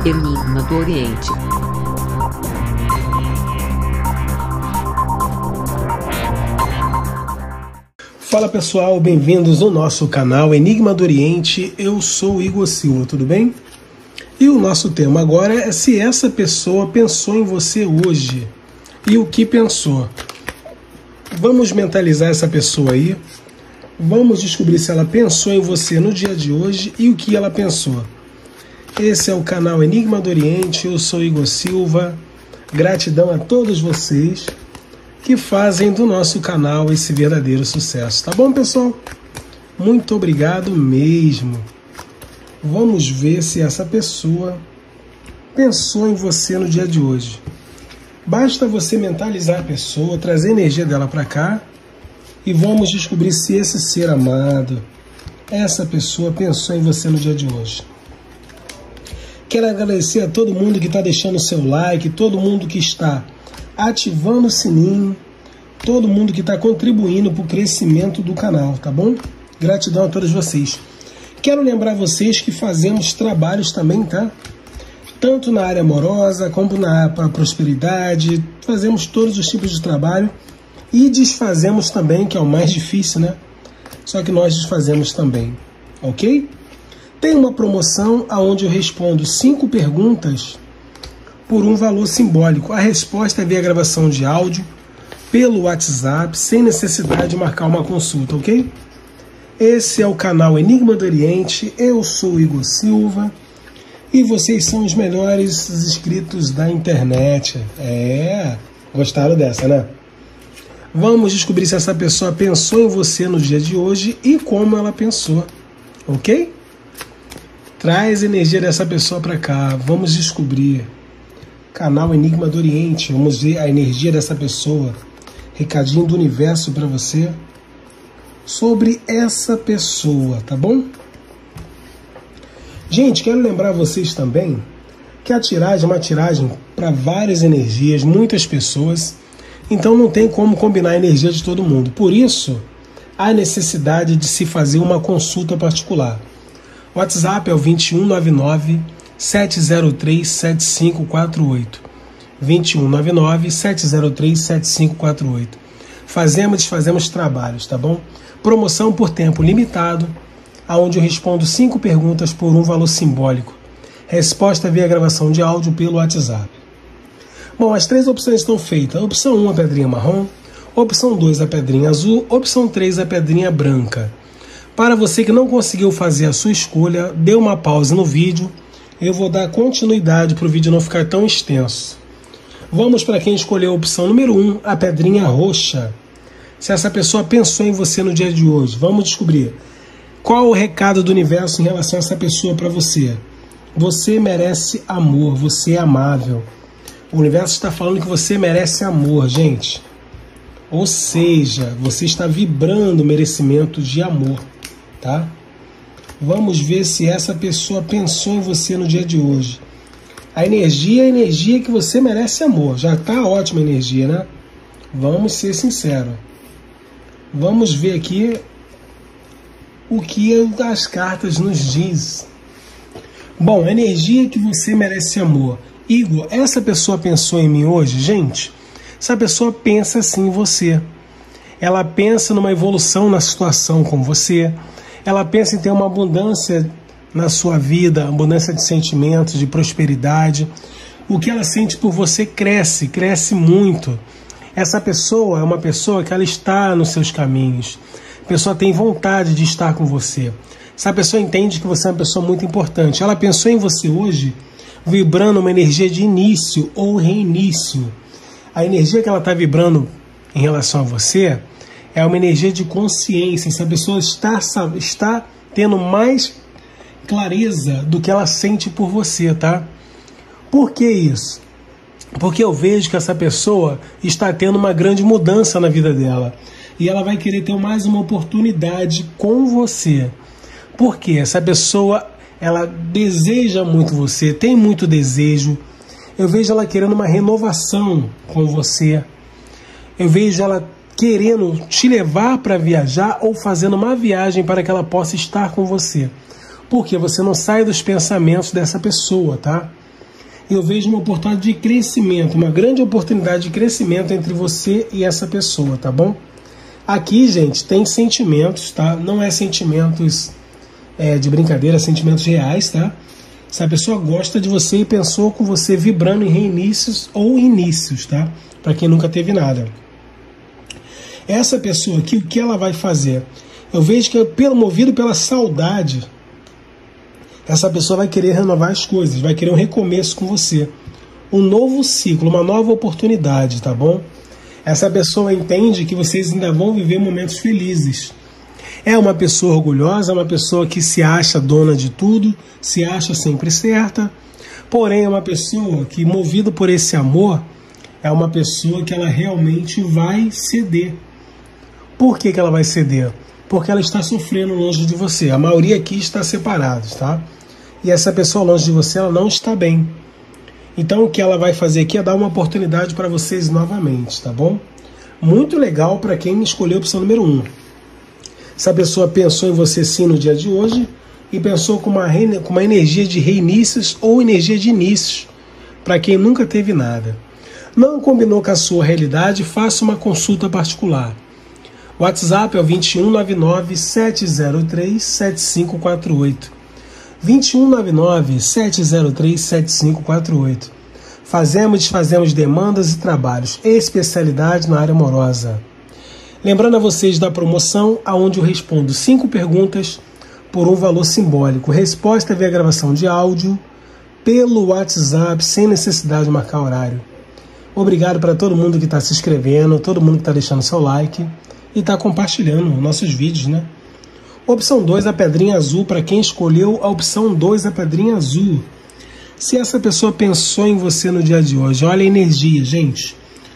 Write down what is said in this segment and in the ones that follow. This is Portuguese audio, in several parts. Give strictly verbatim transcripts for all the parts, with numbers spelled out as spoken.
Enigma do Oriente. Fala pessoal, bem-vindos ao nosso canal Enigma do Oriente. Eu sou o Igor Silva, tudo bem? E o nosso tema agora é se essa pessoa pensou em você hoje. E o que pensou? Vamos mentalizar essa pessoa aí. Vamos descobrir se ela pensou em você no dia de hoje e o que ela pensou. Esse é o canal Enigma do Oriente, eu sou Igor Silva. Gratidão a todos vocês que fazem do nosso canal esse verdadeiro sucesso. Tá bom, pessoal? Muito obrigado mesmo. Vamos ver se essa pessoa pensou em você no dia de hoje. Basta você mentalizar a pessoa, trazer a energia dela para cá e vamos descobrir se esse ser amado, essa pessoa pensou em você no dia de hoje. Quero agradecer a todo mundo que está deixando o seu like, todo mundo que está ativando o sininho, todo mundo que está contribuindo para o crescimento do canal, tá bom? Gratidão a todos vocês. Quero lembrar vocês que fazemos trabalhos também, tá? Tanto na área amorosa, como na área para prosperidade, fazemos todos os tipos de trabalho e desfazemos também, que é o mais difícil, né? Só que nós desfazemos também, ok? Tem uma promoção onde eu respondo cinco perguntas por um valor simbólico. A resposta é via gravação de áudio, pelo WhatsApp, sem necessidade de marcar uma consulta, ok? Esse é o canal Enigma do Oriente, eu sou o Igor Silva e vocês são os melhores inscritos da internet. É, gostaram dessa, né? Vamos descobrir se essa pessoa pensou em você no dia de hoje e como ela pensou, ok? Traz a energia dessa pessoa para cá, vamos descobrir. Canal Enigma do Oriente, vamos ver a energia dessa pessoa. Recadinho do universo para você sobre essa pessoa, tá bom? Gente, quero lembrar vocês também que a tiragem é uma tiragem para várias energias, muitas pessoas, então não tem como combinar a energia de todo mundo. Por isso, há necessidade de se fazer uma consulta particular. O WhatsApp é o vinte e um nove nove, sete zero três, sete cinco quatro oito. vinte e um nove nove, sete zero três, sete cinco quatro oito. Fazemos e desfazemos trabalhos, tá bom? Promoção por tempo limitado, onde eu respondo cinco perguntas por um valor simbólico. Resposta via gravação de áudio pelo WhatsApp. Bom, as três opções estão feitas. Opção um, a pedrinha marrom. Opção dois, a pedrinha azul. Opção três, a pedrinha branca. Para você que não conseguiu fazer a sua escolha, dê uma pausa no vídeo. Eu vou dar continuidade para o vídeo não ficar tão extenso. Vamos para quem escolheu a opção número um, a pedrinha roxa. Se essa pessoa pensou em você no dia de hoje, vamos descobrir. Qual o recado do universo em relação a essa pessoa para você? Você merece amor, você é amável. O universo está falando que você merece amor, gente. Ou seja, você está vibrando merecimento de amor, tá? Vamos ver se essa pessoa pensou em você no dia de hoje. A energia é a energia que você merece amor. Já está ótima a energia, né? Vamos ser sinceros. Vamos ver aqui o que as cartas nos diz. Bom, a energia que você merece amor. Igor, essa pessoa pensou em mim hoje? Gente, essa pessoa pensa assim em você. Ela pensa numa evolução na situação com você. Ela pensa em ter uma abundância na sua vida, abundância de sentimentos, de prosperidade. O que ela sente por você cresce, cresce muito. Essa pessoa é uma pessoa que ela está nos seus caminhos. A pessoa tem vontade de estar com você. Essa pessoa entende que você é uma pessoa muito importante. Ela pensou em você hoje, vibrando uma energia de início ou reinício. A energia que ela está vibrando em relação a você é uma energia de consciência. Essa pessoa está, está tendo mais clareza do que ela sente por você, tá? Por que isso? Porque eu vejo que essa pessoa está tendo uma grande mudança na vida dela. E ela vai querer ter mais uma oportunidade com você. Por quê? Essa pessoa, ela deseja muito você, tem muito desejo. Eu vejo ela querendo uma renovação com você. Eu vejo ela querendo te levar para viajar ou fazendo uma viagem para que ela possa estar com você. Porque você não sai dos pensamentos dessa pessoa, tá? eu vejo uma oportunidade de crescimento, uma grande oportunidade de crescimento entre você e essa pessoa, tá bom? Aqui, gente, tem sentimentos, tá? Não é sentimentos é, de brincadeira, é sentimentos reais, tá? Se a pessoa gosta de você e pensou com você vibrando em reinícios ou inícios, tá? Para quem nunca teve nada. Essa pessoa aqui, o que ela vai fazer? Eu vejo que, pelo movido pela saudade, essa pessoa vai querer renovar as coisas, vai querer um recomeço com você. Um novo ciclo, uma nova oportunidade, tá bom? Essa pessoa entende que vocês ainda vão viver momentos felizes. É uma pessoa orgulhosa, é uma pessoa que se acha dona de tudo, se acha sempre certa. Porém, é uma pessoa que, movida por esse amor, é uma pessoa que ela realmente vai ceder. Por que que ela vai ceder? Porque ela está sofrendo longe de você. A maioria aqui está separados, tá? E essa pessoa longe de você, ela não está bem. Então o que ela vai fazer aqui é dar uma oportunidade para vocês novamente, tá bom? Muito legal para quem escolheu a opção número um. Essa pessoa pensou em você sim no dia de hoje e pensou com uma, com uma energia de reinícios ou energia de inícios, para quem nunca teve nada. Não combinou com a sua realidade, faça uma consulta particular. O WhatsApp é o vinte e um, nove nove, sete zero três, sete cinco quatro oito. vinte e um, nove nove, sete zero três, sete cinco quatro oito. Fazemos e desfazemos demandas e trabalhos, especialidade na área amorosa. Lembrando a vocês da promoção, onde eu respondo cinco perguntas por um valor simbólico. Resposta via gravação de áudio, pelo WhatsApp, sem necessidade de marcar horário. Obrigado para todo mundo que está se inscrevendo, todo mundo que está deixando seu like e está compartilhando nossos vídeos, né? Opção dois, a pedrinha azul, para quem escolheu a opção dois, a pedrinha azul. Se essa pessoa pensou em você no dia de hoje, olha a energia, gente.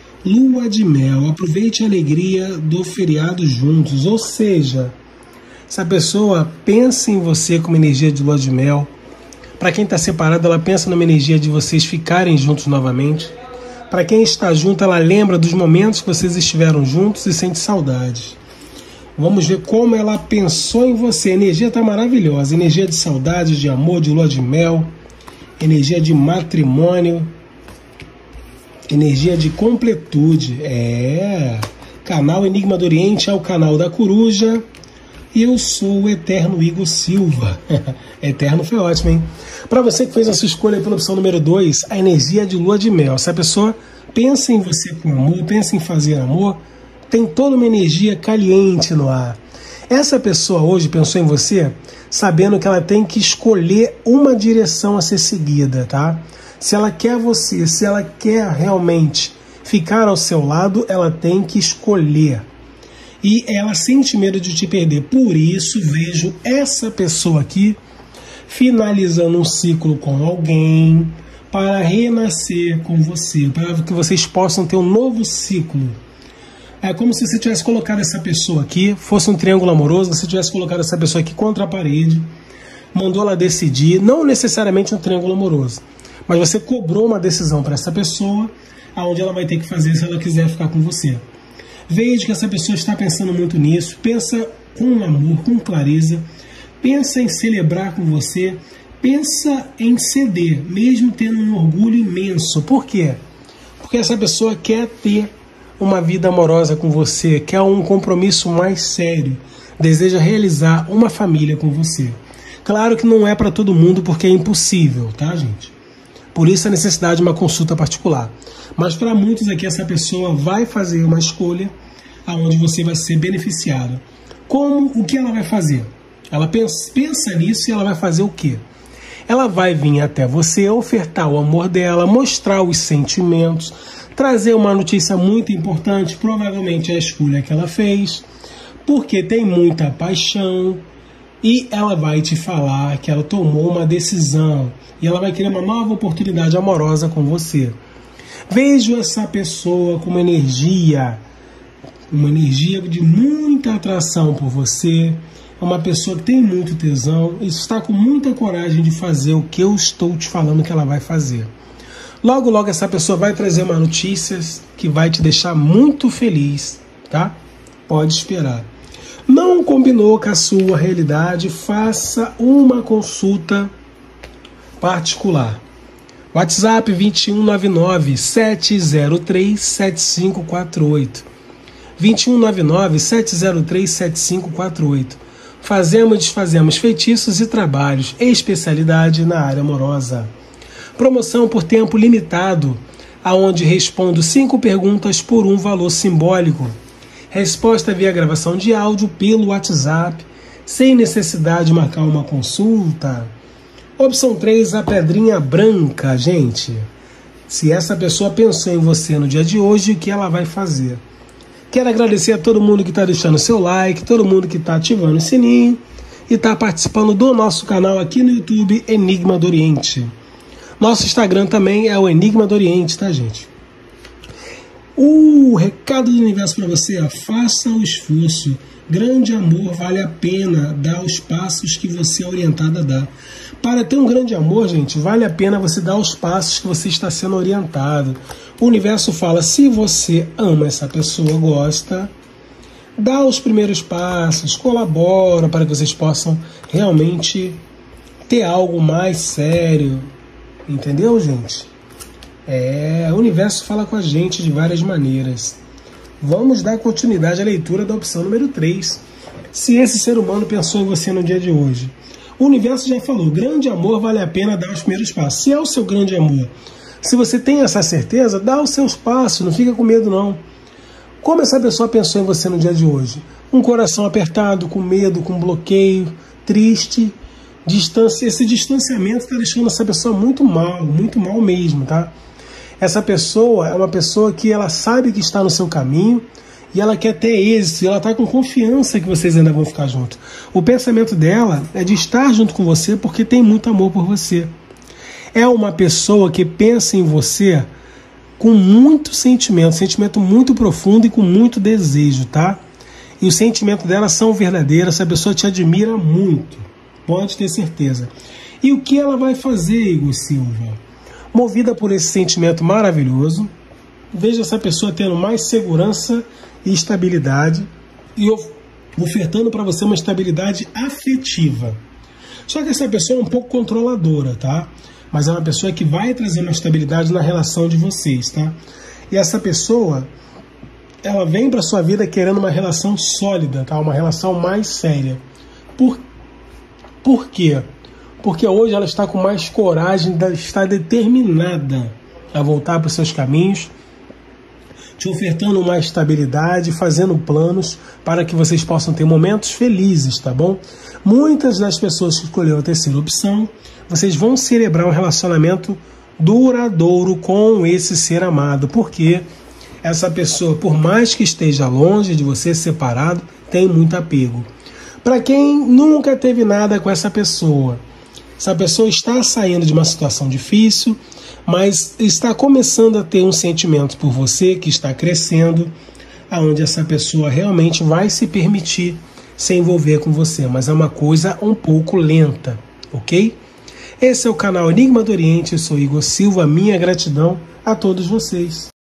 Lua de mel, aproveite a alegria do feriado juntos. Ou seja, essa pessoa pensa em você com uma energia de lua de mel. Para quem está separado, ela pensa numa energia de vocês ficarem juntos novamente. Para quem está junto, ela lembra dos momentos que vocês estiveram juntos e sente saudade. Vamos ver como ela pensou em você. A energia está maravilhosa. Energia de saudade, de amor, de lua de mel. Energia de matrimônio. Energia de completude. É. Canal Enigma do Oriente é o canal da Coruja. E eu sou o Eterno Igor Silva. Eterno foi ótimo, hein? Para você que fez a sua escolha pela opção número dois, a energia de lua de mel. Se a pessoa pensa em você com amor, pensa em fazer amor, tem toda uma energia caliente no ar. Essa pessoa hoje pensou em você sabendo que ela tem que escolher uma direção a ser seguida, tá? Se ela quer você, se ela quer realmente ficar ao seu lado, ela tem que escolher. E ela sente medo de te perder. Por isso, vejo essa pessoa aqui finalizando um ciclo com alguém para renascer com você, para que vocês possam ter um novo ciclo. É como se você tivesse colocado essa pessoa aqui, fosse um triângulo amoroso, você tivesse colocado essa pessoa aqui contra a parede, mandou ela decidir, não necessariamente um triângulo amoroso, mas você cobrou uma decisão para essa pessoa, aonde ela vai ter que fazer se ela quiser ficar com você. Veja que essa pessoa está pensando muito nisso, pensa com amor, com clareza, pensa em celebrar com você, pensa em ceder, mesmo tendo um orgulho imenso. Por quê? Porque essa pessoa quer ter uma vida amorosa com você, quer um compromisso mais sério, deseja realizar uma família com você. Claro que não é para todo mundo, porque é impossível, tá, gente? Por isso a necessidade de uma consulta particular. Mas para muitos aqui, essa pessoa vai fazer uma escolha aonde você vai ser beneficiado. Como? O que ela vai fazer? Ela pensa, pensa nisso e ela vai fazer o quê? Ela vai vir até você, ofertar o amor dela, mostrar os sentimentos, trazer uma notícia muito importante, provavelmente a escolha que ela fez, porque tem muita paixão, e ela vai te falar que ela tomou uma decisão, e ela vai querer uma nova oportunidade amorosa com você. Vejo essa pessoa com uma energia, uma energia de muita atração por você, é uma pessoa que tem muito tesão, e está com muita coragem de fazer o que eu estou te falando que ela vai fazer. Logo, logo essa pessoa vai trazer uma notícia que vai te deixar muito feliz, tá? Pode esperar. Não combinou com a sua realidade, faça uma consulta particular. WhatsApp vinte e um nove nove, sete zero três, sete cinco quatro oito. vinte e um nove nove, sete zero três, sete cinco quatro oito. Fazemos e desfazemos feitiços e trabalhos, especialidade na área amorosa. Promoção por tempo limitado, aonde respondo cinco perguntas por um valor simbólico. Resposta via gravação de áudio pelo WhatsApp, sem necessidade de marcar uma consulta. Opção três, a pedrinha branca. Gente, se essa pessoa pensou em você no dia de hoje, o que ela vai fazer? Quero agradecer a todo mundo que está deixando seu like, todo mundo que está ativando o sininho e está participando do nosso canal aqui no YouTube, Enigma do Oriente. Nosso Instagram também é o Enigma do Oriente, tá, gente? O recado do universo para você é: faça o esforço. Grande amor vale a pena dar os passos que você é orientado a dar. Para ter um grande amor, gente, vale a pena você dar os passos que você está sendo orientado. O universo fala: se você ama essa pessoa, gosta, dá os primeiros passos, colabora para que vocês possam realmente ter algo mais sério. Entendeu, gente? É, o universo fala com a gente de várias maneiras. Vamos dar continuidade à leitura da opção número três. Se esse ser humano pensou em você no dia de hoje, o universo já falou: grande amor vale a pena dar os primeiros passos. Se é o seu grande amor, se você tem essa certeza, dá os seus passos, não fica com medo não. Como essa pessoa pensou em você no dia de hoje? Um coração apertado, com medo, com bloqueio, triste, distância. Esse distanciamento está deixando essa pessoa muito mal, muito mal mesmo, tá? Essa pessoa é uma pessoa que ela sabe que está no seu caminho e ela quer ter êxito, e ela está com confiança que vocês ainda vão ficar juntos. O pensamento dela é de estar junto com você porque tem muito amor por você. É uma pessoa que pensa em você com muito sentimento, sentimento muito profundo e com muito desejo, tá? E os sentimentos dela são verdadeiros, essa pessoa te admira muito, pode ter certeza. E o que ela vai fazer, Igor Silva? Movida por esse sentimento maravilhoso, veja essa pessoa tendo mais segurança e estabilidade e ofertando para você uma estabilidade afetiva. Só que essa pessoa é um pouco controladora, tá? Mas é uma pessoa que vai trazer uma estabilidade na relação de vocês, tá? E essa pessoa, ela vem para sua vida querendo uma relação sólida, tá? Uma relação mais séria. Por, por quê? Porque hoje ela está com mais coragem, está determinada a voltar para os seus caminhos, te ofertando mais estabilidade, fazendo planos para que vocês possam ter momentos felizes, tá bom? Muitas das pessoas que escolheram a terceira opção, vocês vão celebrar um relacionamento duradouro com esse ser amado, porque essa pessoa, por mais que esteja longe de você, separado, tem muito apego. Para quem nunca teve nada com essa pessoa, essa pessoa está saindo de uma situação difícil, mas está começando a ter um sentimento por você que está crescendo, aonde essa pessoa realmente vai se permitir se envolver com você, mas é uma coisa um pouco lenta, ok? Esse é o canal Enigma do Oriente, eu sou Igor Silva, minha gratidão a todos vocês.